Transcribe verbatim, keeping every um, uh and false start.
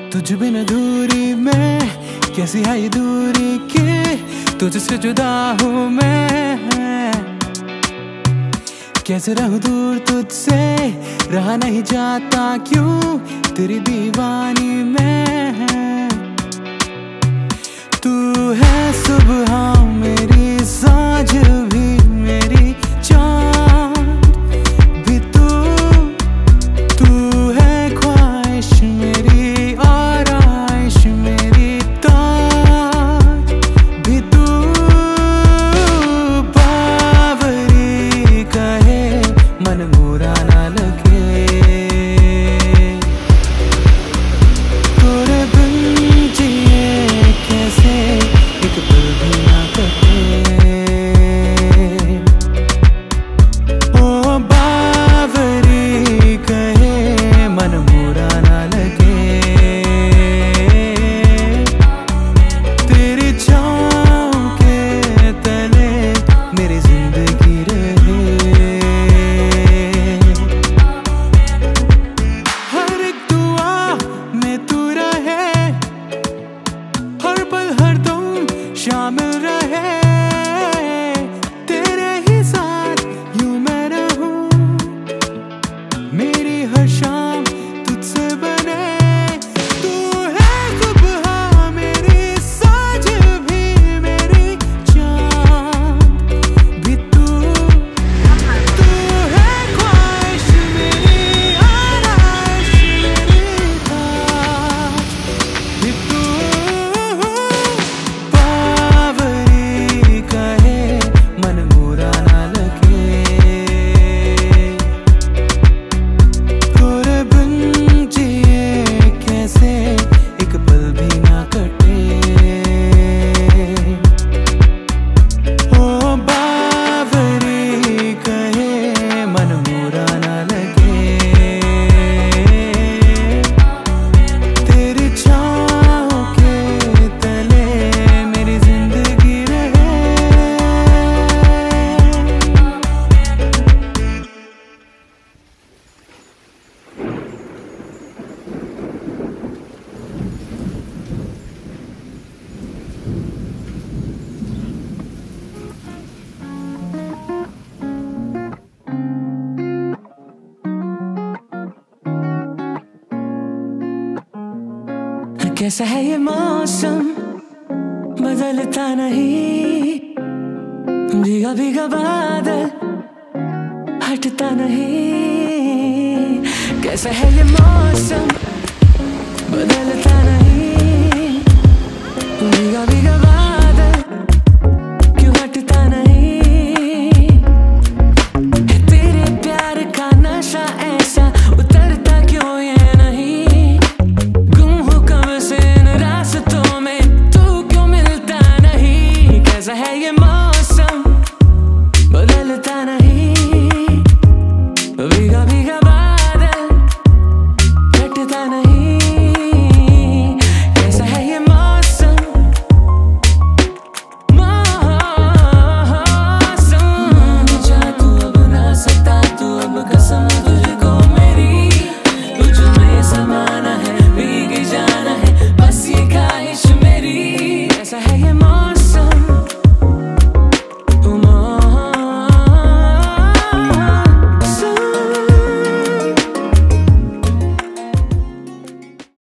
तुझ बिन अधूरी मैं, कैसी है ये दूरी कि तुझसे जुदा हूँ मैं। कैसे रहूं दूर तुझसे, रहा नहीं जाता क्यों तेरी दीवानी में। तू है सुबह मेरी, सांझ भी मेरी, चांद भी तू। तू है ख्वाहिश मेरी, आराइश मेरी, ताज भी तू। बावरी कहे मन मोरा ना लगे, तोरे बिन जिए कैसे एक पल भी ना कटे। ओ बावरी कहे मन मोरा ना लगे, तेरी छाँव के तले मेरी जिंदगी रहे। हर एक दुआ में तू रहे, हर पल हर दम शामिल रहे। तेरे ही साथ यूं मैं रहूं, मेरी हर शाम तुझसे बने। तू है सुबह मेरी, सांझ भी मेरी, चांद भी तू। तू है ख्वाहिश मेरी, आराइश मेरी, ताज भी तू। बावरी कहे मन मोरा ना लगे, तोरे बिन जिए कैसे एक पल भी ना कटे। ओ बावरी कहे मन मोरा ना लगे, तेरी छाँव के तले मेरी जिंदगी रहे। कैसा है ये मौसम, बदलता नहीं, भीगा भीगा बादल हटता नहीं। कैसा है ये मौसम,